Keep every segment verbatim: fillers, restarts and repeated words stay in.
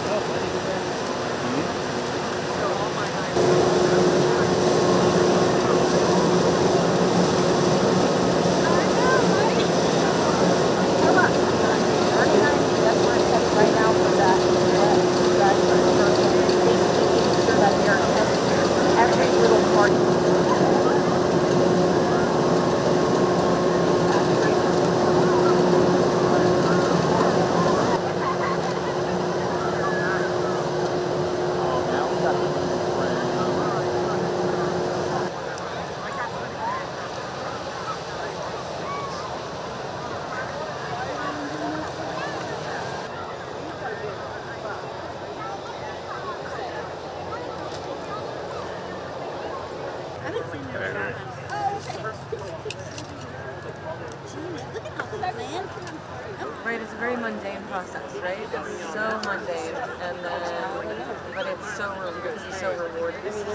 Right, it's a very mundane process, right? It's so mundane, and then, but it's so because it's so rewarding.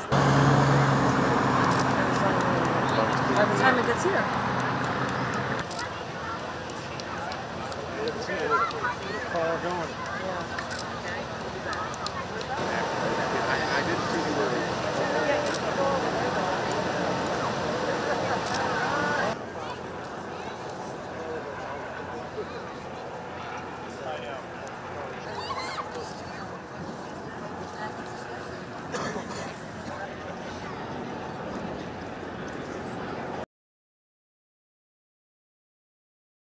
By the time it gets here. Car going. Yeah.